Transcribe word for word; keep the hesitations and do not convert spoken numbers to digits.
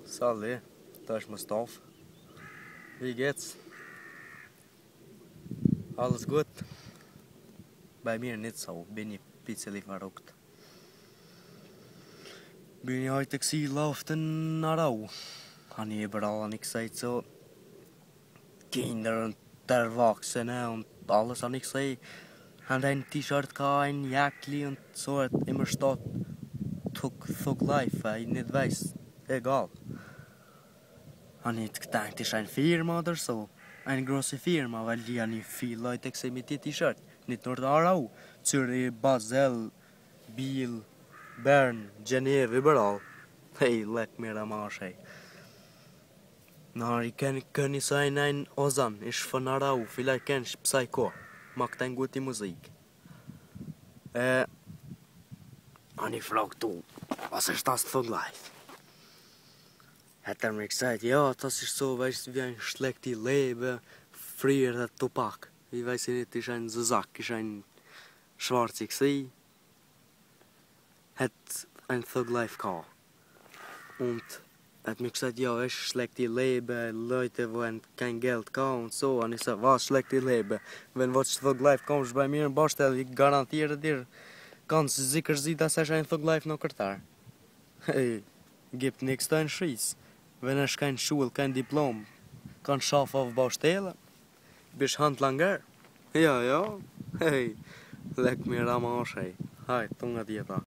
Sally, da ist Mustaf. Wie geht's? Alles gut? Bei mir nicht so, bin ich ein bisschen verrückt. Bin ich heute gewesen, auf den Narau. Habe ich überall habe ich gesagt, so Kinder und Erwachsene und alles habe ich gesehen. Haben ein T-Shirt gehabt, ein Jäckli und so hat immer steht Thug, Thug Life, weil ich nicht weiss. Egal. Habe ich gedacht, das ist eine Firma oder so. Eine große Firma, weil die habe ich viele Leute gesehen mit diesem T-Shirt. Nicht nur da auch. Zürich, Basel, Biel, Bern, Genève, überall. Hey, leck mir am Arsch, hey. Na, ich kenne kenn so einen, ein Ozan, ist von Arau, vielleicht kennst du Psycho. Macht eine gute Musik. Äh, und ich frag du, was ist das für Life? Hat er mir gesagt, ja, das ist so, weißt du, wie ein schlechtes Leben. Früher der Tobak. Ich weiß nicht, ist ein Sack, ist ein schwarzer gewesen. Hat ein Thug Life gehabt. Und hat mir gesagt, ja, es ist schlechtes Leben, Leute, die haben kein Geld gehabt und so. Und ich sag, was schlechtes Leben? Wenn du Thug Life kommst bei mir in Baustelle, ich garantiere dir, ganz sicher sein, dass er ein Thug Life noch da. Hey, gibt nichts da in Scheiß. Wenn er keine Schule, kein Diplom, kannst arbeiten auf Baustelle, bist Handlanger. Ja, ja, hey, leck mir am Arsch, hey. Hi, Tunga dir da.